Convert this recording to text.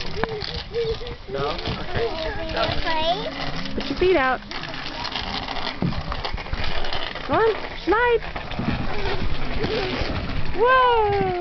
No? Okay. Put your feet out. Come on, slide. Whoa!